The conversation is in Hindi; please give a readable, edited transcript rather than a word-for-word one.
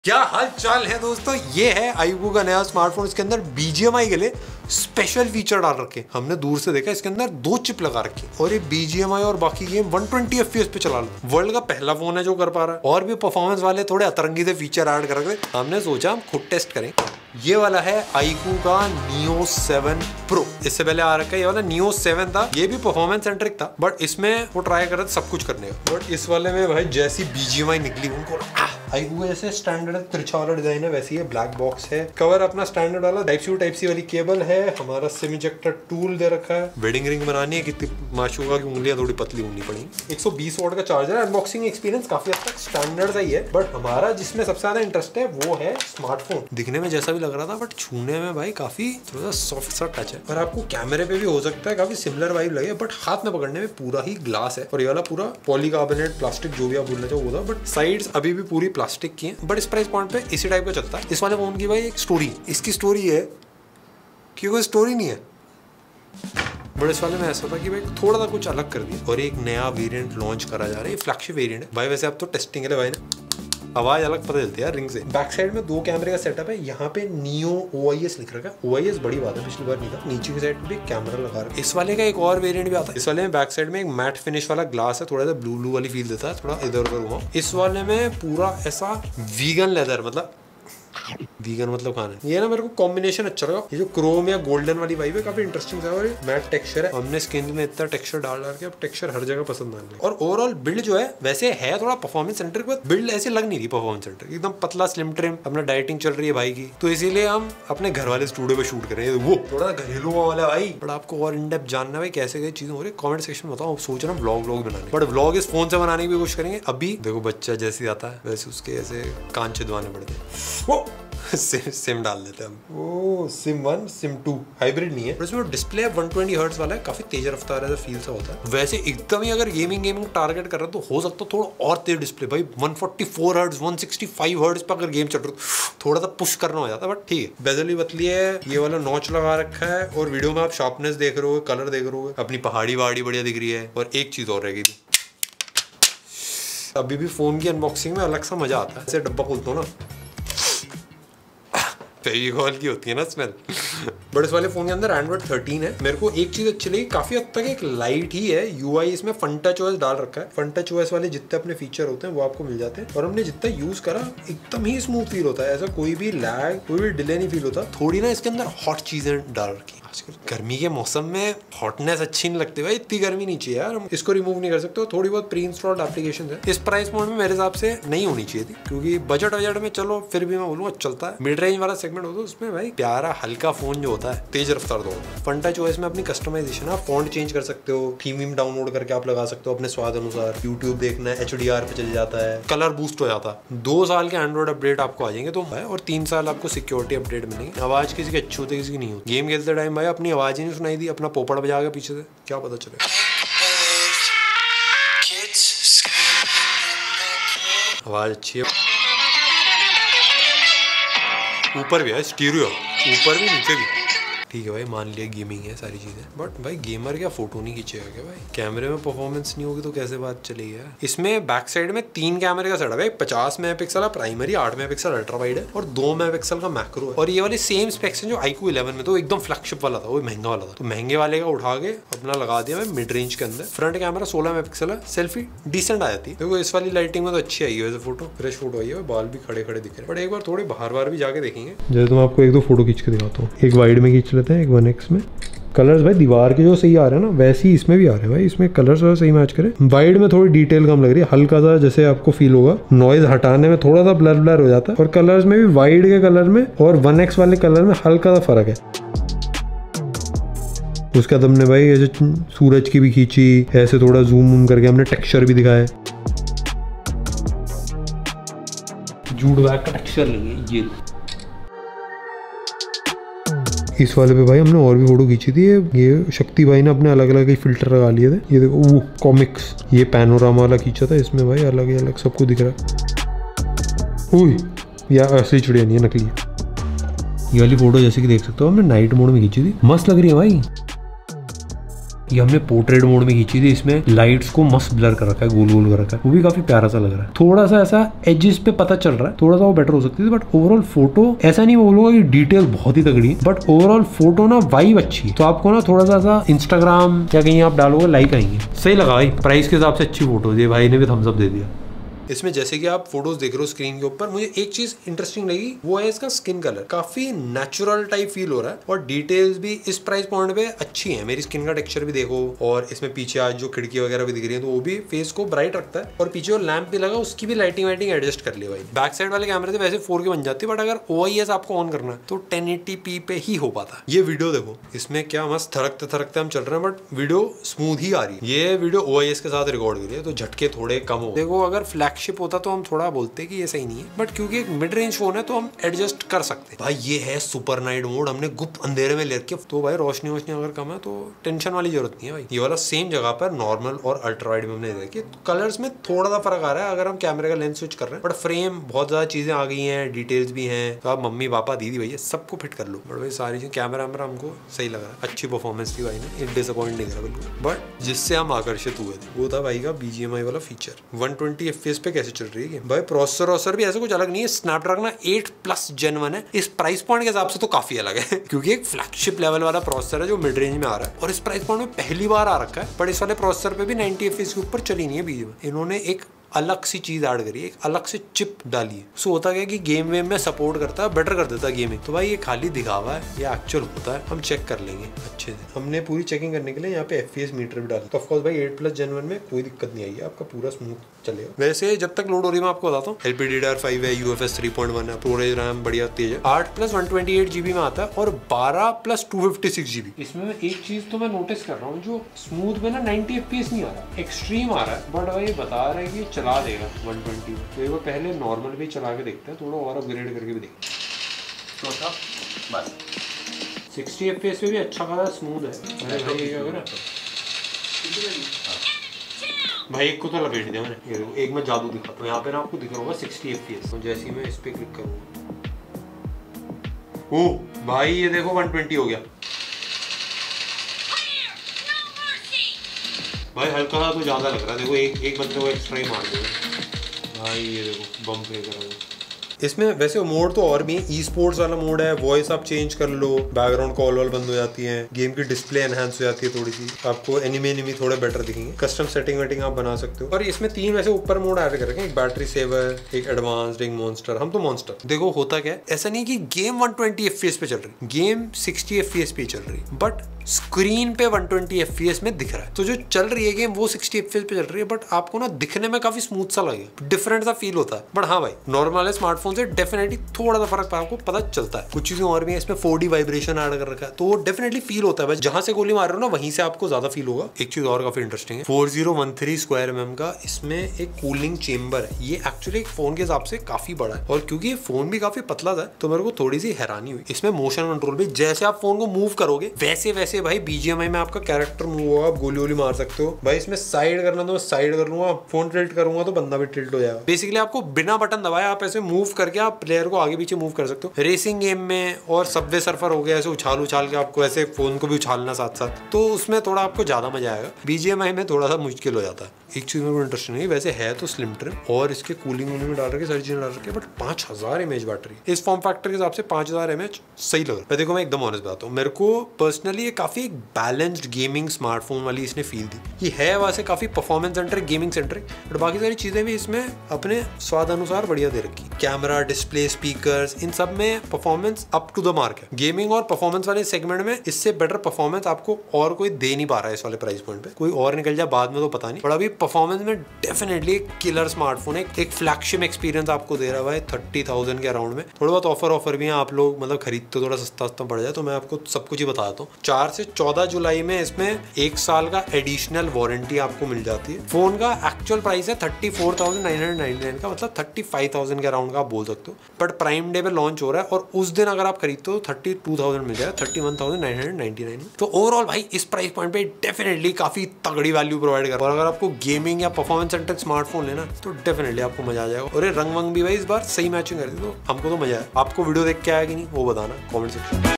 क्या हाल चाल है दोस्तों, ये है iQOO का नया स्मार्टफोन। इसके अंदर BGMI के लिए स्पेशल फीचर डाल रखे। हमने दूर से देखा, इसके अंदर 2 चिप लगा रखी और ये BGMI और बाकी गेम 120 FPS पे चला लो। वर्ल्ड का पहला फोन है जो कर पा रहा है। और भी परफॉर्मेंस वाले थोड़े अतरंगी से फीचर ऐड कर रखे। हमने सोचा हम खुद टेस्ट करें। ये वाला है iQOO का Neo 7 Pro। इससे पहले आ रखा है ये वाला Neo 7 था। ये भी परफॉर्मेंस सेंट्रिक था, बट इसमें वो ट्राई कर रहे थे सब कुछ करने का। बट इस वाले में भाई जैसी BGMI निकली उनको iQOO जैसे स्टैंडर्ड तिरछा वाला डिजाइन है, वैसे ये ब्लैक बॉक्स है। कवर अपना स्टैंडर्ड वाला टाइप सी वाली केबल है। हमारा सिम इजेक्टर टूल दे रखा है। वेडिंग रिंग बनानी है, कितनी माशूका की उंगलियां थोड़ी पतली होनी पड़ी। 120 वॉट का चार्जर है। अनबॉक्सिंग एक्सपीरियंस काफी हद तक स्टैंडर्ड ही है, बट हमारा जिसमें सबसे ज्यादा इंटरेस्ट है वो है स्मार्टफोन। दिखने में जैसा भी लग रहा था, बट छूने में भाई काफी थोड़ा सा सॉफ्ट सा टच है। और आपको कैमरे पे भी हो सकता है काफी सिमिलर वाइब लगे, बट हाथ में पकड़ने में पूरा ही ग्लास है। और ये वाला पूरा पॉलीकार्बोनेट प्लास्टिक जो भी आप बोलना चाहो वो था, बट साइड्स अभी भी पूरी प्लास्टिक की है। बट इस प्राइस पॉइंट पे इसी टाइप का चलता है। इस वाले फोन की भाई एक स्टोरी, इसकी स्टोरी है कि कोई स्टोरी नहीं है, बट इस वाले में ऐसा था कि भाई थोड़ा सा कुछ अलग कर दिया और एक नया वेरिएंट लॉन्च करा जा रहा है। फ्लैगशिप वेरिएंट है भाई। वैसे अब तो टेस्टिंग है भाई ने, आवाज अलग पता चलती है रिंग से। बैक साइड में 2 कैमरे का सेटअप है। यहाँ पे Neo OIS लिख रखा है। OIS बड़ी बात है, पिछली बार नहीं था। नीचे की साइड पे कैमरा लगा रहा है। इस वाले का एक और वेरिएंट भी आता है। इस वाले में बैक साइड में एक मैट फिनिश वाला ग्लास है, थोड़ा सा ब्लू वाली फील देता है, थोड़ा इधर उधर घुमाओ। इस वाले में पूरा ऐसा वीगन लेदर, मतलब वीगन मतलब खाना। ये ना मेरे को कॉम्बिनेशन अच्छा लगा। ये जो क्रोम या गोल्डन वाली वाइब है काफी इंटरेस्टिंग है। और मैट टेक्सचर है। हमने स्किन में इतना टेक्सचर डाल के अब टेक्सचर हर जगह पसंद आने लगा। और ओवरऑल बिल्ड जो है वैसे है थोड़ा परफॉर्मेंस सेंट्रिक, बट बिल्ड ऐसे लग नहीं रही परफॉर्मेंस सेंट्रिक। एकदम पतला स्लिम ट्रिम। अपना डाइटिंग चल रही है भाई की, तो इसीलिए हम अपने घर वाले स्टूडियो पे शूट कर रहे हैं। वो थोड़ा घरेलू वाला भाई। बट आपको और इन डेप्थ जानना है कैसे कैसे चीजें हो रही है, कमेंट सेक्शन में बताओ। सोच रहा हूँ व्लॉग बनाने, बट व्लॉग इस फोन से बनाने की कोशिश करेंगे। अभी देखो बच्चा जैसे आता है वैसे उसके ऐसे कान छिदवाने पड़ते हैं। सिम डाल देते हैं हम। ओ सिम 1 सिम 2 हाइब्रिड नहीं है, पर इसमें डिस्प्ले 120 हर्ट्ज वाला है। काफी तेज रफ्तार है, फील सा होता है। वैसे एकदम ही अगर गेमिंग टारगेट कर रहा है तो हो सकता है थोड़ा और तेज डिस्प्ले भाई 144 हर्ट्ज 165 हर्ट्ज पर अगर गेम चल रहा है थोड़ा सा पुश करना हो जाता है, बट ठीक है। बेजल भी पतली है। ये वाला नॉच लगा रखा है। और वीडियो में आप शार्पनेस देख रहे हो, कलर देख रहे हो, अपनी पहाड़ी वहाड़ी बढ़िया दिख रही है। और एक चीज और रहेगी, अभी भी फोन की अनबॉक्सिंग में अलग सा मजा आता है। ऐसे डब्बा खोलता हूँ ना, फेविकॉल की होती है ना स्मेल। बट इस वाले फोन के अंदर एंड्रॉइड 13 है। मेरे को एक चीज अच्छी लगी, काफी हद तक एक लाइट ही है। UI इसमें फनटच OS डाल रखा है। फनटच OS वाले जितने अपने फीचर होते हैं वो आपको मिल जाते हैं। और हमने जितना यूज करा एकदम ही स्मूथ फील होता है। ऐसा कोई भी लैग, कोई भी डिले नहीं फील होता। थोड़ी ना इसके अंदर हॉट चीजें डाल रखी। आजकल गर्मी के मौसम में हॉटनेस अच्छी नहीं लगती भाई। इतनी गर्मी नहीं चाहिए यार, हम इसको रिमूव नहीं कर सकते। थोड़ी बहुत प्री इंस्टॉल्ड एप्लीकेशन है। इस प्राइस पॉइंट में मेरे हिसाब से नहीं होनी चाहिए थी, क्योंकि बजट में चलो फिर भी मैं बोलूँगा चलता है। मिड रेंज वाला सेगमेंट होता है उसमें भाई प्यारा हल्का फोन जो होता है तेज रफ्तार दो। फनटच OS में अपनी कस्टमाइजेशन, आप फॉन्ट चेंज कर सकते हो, थीम डाउनलोड करके आप लगा सकते हो अपने स्वाद अनुसार। यूट्यूब देखना है HDR पे चल जाता है, कलर बूस्ट हो जाता है। 2 साल के एंड्रॉइड अपडेट आपको आ जाएंगे तो है, और 3 साल आपको सिक्योरिटी अपडेट मिलेंगे। आवाज किसी की अच्छी होती है, किसी की नहीं होती। गेम खेलते टाइम भाई अपनी आवाज ही नहीं सुनाई दी, अपना पोपड़ बजा के पीछे से क्या पता चले। आवाज अच्छी है। ऊपर भी है स्टीरियो, ऊपर भी नीचे भी। ठीक है भाई, मान लिया गेमिंग है सारी चीजें, बट भाई गेमर क्या फोटो नहीं खींचेगा क्या भाई? कैमरे में परफॉर्मेंस नहीं होगी तो कैसे बात चलेगी यार? इसमें बैक साइड में 3 कैमरे का सेटअप है। 50 megapixel primary, 8 megapixel ultra wide है और 2 मेगापिक्सल का मैक्रो है। और ये वाले सेम स्पेक्स हैं जो iQOO 11 में, तो एकदम फ्लैगशिप वाला था, वो महंगा वाला था। तो महंगे वाले का उठा के अपना लगा दिया मैं मिड रेंज के अंदर। फ्रंट कैमरा 16 मेगापिक्सल है, सेल्फी डिसेंट आ जाती है। देखो इस वाली लाइटिंग में तो अच्छी आई है वैसे, फोटो फ्रेश फोटो आई है, बाल भी खड़े खड़े दिख रहे हैं। बट एक बार थोड़े बाहर भी जाके देखेंगे। जैसे तुम आपको 1-2 फोटो खींच के दिखाता हूँ। एक वाइड में खींच लेते हैं, एक 1x में। कलर्स भाई दीवार के जो सही आ रहे हैं ना, वैसे ही इसमें भी आ रहे हैं भाई। इसमें कलर्स वाला सही मैच करे। वाइड में थोड़ी डिटेल कम लग रही है, हल्का सा जैसे आपको फील होगा नॉइज हटाने में थोड़ा सा ब्लर हो जाता है। और कलर्स में भी वाइड के कलर में और 1x वाले कलर में हल्का सा फर्क है। उसके बाद हमने भाई ऐसे सूरज की भी खींची, ऐसे थोड़ा जूम करके हमने टेक्सचर भी दिखाया। जूट बैग का टेक्सचर लगे ये। इस वाले पे भाई हमने और भी फोटो खींची थी। ये शक्ति भाई ने अपने अलग अलग ही फिल्टर लगा लिए थे। ये देखो वो कॉमिक्स, ये पैनोरामा वाला खींचा था। इसमें भाई अलग ही अलग सबको दिख रहा है। ओए यार असली चिड़िया नहीं है, नकली है। ये वाली फोटो जैसे कि देख सकते हो हमने नाइट मोड में खींची थी, मस्त लग रही है भाई। ये हमने पोर्ट्रेट मोड में खींची थी, इसमें लाइट्स को मस्त ब्लर कर रखा है, गोल गोल कर रखा है, वो भी काफी प्यारा सा लग रहा है। थोड़ा सा ऐसा एजेस पे पता चल रहा है, थोड़ा सा वो बेटर हो सकती थी, बट ओवरऑल फोटो ऐसा नहीं बोलूंगा कि डिटेल बहुत ही तगड़ी है, बट ओवरऑल फोटो ना वाइब अच्छी है। तो आपको ना थोड़ा सा इंस्टाग्राम या कहीं आप डालोगे लाइक आएंगे। सही लगा भाई, प्राइस के हिसाब से अच्छी फोटो है, भाई ने भी थम्स अप दे दिया। इसमें जैसे कि आप फोटोज देख रहे हो स्क्रीन के ऊपर, मुझे एक चीज इंटरेस्टिंग लगी, वो है इसका स्किन कलर। काफी नेचुरल टाइप फील हो रहा है और डिटेल्स भी इस प्राइस पॉइंट पे अच्छी है। मेरी स्किन का टेक्सचर भी देखो, और इसमें पीछे आज जो खिड़की वगैरह भी दिख रही है तो वो भी फेस को ब्राइट रखता है। और पीछे जो लैंप भी लगा उसकी भी लाइटिंग वाइटिंग एडजस्ट कर लिया भाई। बैक साइड वाले कैमरे से वैसे 4K बन जाती है, बट अगर OIS आपको ऑन करना है तो 1080p पे ही हो पाता है। ये वीडियो देखो, इसमें क्या मस्त थरकते थरकते हम चल रहे हैं, बट वीडियो स्मूथ ही आ रही है। ये वीडियो OIS के साथ रिकॉर्ड हुई है तो झटके थोड़े कम हो। देखो अगर फ्लैगशिप होता तो हम थोड़ा बोलते कि ये सही नहीं है, बट क्योंकि एक मिड रेंज फोन है तो हम एडजस्ट कर सकते हैं। भाई ये है सुपर नाइट मोड, हमने गुप्त अंधेरे में ले रखे, तो भाई रोशनी वोशनी अगर कम है तो टेंशन वाली जरूरत नहीं है भाई। ये वाला सेम जगह पर नॉर्मल और अल्ट्रा वाइड में हमने दे रखी। कलर्स में थोड़ा सा फर्क आ रहा है अगर हम कैमरे का लेंस स्विच कर रहे हैं, बट फ्रेम बहुत ज्यादा चीजें आ गई हैं, डिटेल्स भी हैं, तो आप मम्मी पापा दीदी भैया सबको फिट कर लो। बट भाई सारी चीज कैमरा हमको सही लगा, अच्छी परफॉर्मेंस थी भाई ने, एक डिसअपॉइंट नहीं करा बिल्कुल। बट जिससे हम आकर्षित हुए थे वो था भाई का BGMI वाला फीचर। 120 FPS पे कैसे चल रही है भाई। प्रोसेसर भी ऐसा कुछ अलग नहीं है, स्नैपड्रैगन 8+ Gen 1 है। इस प्राइस पॉइंट के हिसाब से तो काफी अलग है क्योंकि एक फ्लैगशिप लेवल वाला प्रोसेसर है जो मिड रेंज में आ रहा है, और इस प्राइस पॉइंट में पहली बार आ रखा है। बट इस वाले प्रोसेसर पे भी 90 FPS के ऊपर चली नहीं है BGMI। इन्होंने एक अलग सी चीज ऐड करी है, एक अलग से चिप डाली है। सो होता क्या कि गेम वेम में सपोर्ट करता है, बेटर कर देता है गेमिंग। तो भाई ये खाली दिखावा है, ये एक्चुअल होता है, हम चेक कर लेंगे अच्छे से। हमने पूरी चेकिंग करने के लिए यहाँ पे FPS मीटर भी डाला। तो ऑफकोर्स भाई 8+ Gen 1 में कोई दिक्कत नहीं आई है, आपका पूरा स्मूथ चलेगा। वैसे जब तक लोड हो रही है मैं आपको बताता हूँ, LPDDR5 है, UFS 3.1 है, स्टोरेज रैम बढ़िया तेज है, 8+128GB में आता है और 12+256GB। इसमें एक चीज तो मैं नोटिस कर रहा हूँ, जो स्मूथ में ना 90 FPS नहीं आ रहा, एक्सट्रीम आ रहा है। बट भाई बता रहे हैं कि चला देगा 120 में, तो एक बार पहले नॉर्मल भी चला के देखते हैं, थोड़ा और अपग्रेड करके भी देखते हैं। तो बस 60 FPS पे भी अच्छा खासा स्मूथ है। भाई एक को तो लपेट दिया मैंने, ये देखो एक मैं जादू दिखाता हूँ। यहाँ पे ना आपको दिख रहा होगा 60 FPS, और जैसे ही मैं इस पे क्लिक करूँगा, ओह भाई ये देखो 120 हो गया भाई। हल्का सा तो ज्यादा लग रहा है, देखो एक बंदे को एक्स्ट्रा ही मार देगा भाई। ये देखो बम फेंक रहा है। इसमें वैसे मोड तो और भी है, ई स्पोर्ट्स वाला मोड है, वॉइस आप चेंज कर लो, बैकग्राउंड कॉल वॉल बंद हो जाती है, गेम की डिस्प्ले एनहांस हो जाती है थोड़ी सी, आपको एनिमी थोड़े बेटर दिखेंगे, कस्टम सेटिंग वेटिंग आप बना सकते हो। और इसमें 3 वैसे ऊपर मोड ऐड कर रखे हैं, एक बैटरी सेवर, एक एडवांस्ड, एक मॉन्स्टर। हम तो मॉन्स्टर। देखो होता क्या है, ऐसा नहीं कि गेम 120 FPS पे चल रही, गेम 60 FPS पे चल रही, बट स्क्रीन पे 120 FPS में दिख रहा है। तो जो चल रही है गेम वो 60 FPS पे चल रही है, बट आपको ना दिखने में काफी स्मूथ सा लगेगा, डिफरेंट सा फील होता है। बट हाँ भाई नॉर्मल स्मार्टफोन से डेफिनेटली थोड़ा सा फर्क आपको पता चलता है। कुछ चीजें और भी है, इसमें 4D वाइब्रेशन ऐड कर रखा है, तो वो डेफिनेटली फील होता है। बस जहां से गोली मार रहे हो ना वहीं से आपको ज्यादा फील होगा। एक चीज और काफी इंटरेस्टिंग है, 4013 स्क्वायर mm का इसमें एक कूलिंग चेंबर है। ये एक्चुअली एक फोन के हिसाब से काफी बड़ा है, और क्योंकि ये फोन भी काफी पतला था तो मेरे को थोड़ी सी हैरानी हुई। इसमें मोशन कंट्रोल भी, जैसे आप फोन को मूव करोगे वैसे वैसे भाई BGMI में आपका कैरेक्टर मूव होगा, आप गोली वोली मार सकते हो। भाई इसमें साइड करना तो मैं साइड कर लूंगा, फोन टिल्ट करूंगा तो बंदा भी टिल्ट हो जाएगा। बेसिकली आपको बिना बटन दबाए आप ऐसे मूव करके आप प्लेयर को आगे पीछे मूव कर सकते हो। रेसिंग गेम में और सबवे सर्फर हो गया, ऐसे उछाल के आपको ऐसे फोन को भी उछालना साथ साथ, तो उसमें थोड़ा आपको ज्यादा मजा आएगा। BGMI में थोड़ा सा मुश्किल हो जाता है। एक चीज मेरे को इंटरेस्टिंग है, वैसे है तो स्लिम ट्रिम और इसके कूलिंग में डाल रखे, सारी चीजें डाल रखे, बट 5000 mAh बैटरी इस फॉर्म फैक्टर के हिसाब से 5000 mAh सही लग रहा है। देखो मैं एकदम ऑनेस्ट बताता हूँ, मेरे को पर्सनली ये काफी बैलेंस्ड गेमिंग स्मार्टफोन वाली इसने फील दी। ये है वैसे काफी performance centric, gaming centric, but बाकी सारी चीजें भी इसमें अपने स्वाद अनुसार बढ़िया दे रखी। कैमरा, डिस्प्ले, स्पीकर्स, इन सब में performance up to the mark है। गेमिंग और परफॉर्मेंस वाले सेगमेंट में इससे बेटर परफॉर्मेंस आपको और कोई दे नहीं पा रहा है इस वाले प्राइस पॉइंट पे। कोई और निकल जाए बाद में तो पता नहीं, पर अभी परफॉर्मेंस में डेफिनेटली एक किलर स्मार्टफोन है, एक फ्लैगशिप एक्सपीरियंस आपको दे रहा है 30,000 के अराउंड में। थोड़ा बहुत ऑफर भी है, आप लोग मतलब खरीदते तो थोड़ा सस्ता पड़ जाए, तो मैं आपको सब कुछ ही बता देता हूँ। 4 से 14 जुलाई में इसमें 1 साल का एडिशनल वारंटी आपको मिल जाती है। फोन का एक्चुअल प्राइस है 34,999 का, मतलब 35,000 के अराउंड का आप बोल सकते हो, बट प्राइम डे पे लॉन्च हो रहा है और उस दिन अगर आप खरीदते हो 32,000 मिल जाएगा, 31,999। तो ओवरऑल भाई इस प्राइस पॉइंट पे डेफिनेटली काफी तगड़ी वैल्यू प्रोवाइड कर रहा है। और अगर आपको गेमिंग या परफॉर्मेंस सेंट्रिक स्मार्टफोन लेना तो डेफिनेटली आपको मजा आ जाएगा। और ये रंग वंग भी भाई इस बार सही मैचिंग कर दी, तो हमको तो मजा आया। आपको वीडियो देख के आया कि नहीं वो बताना कमेंट सेक्शन में।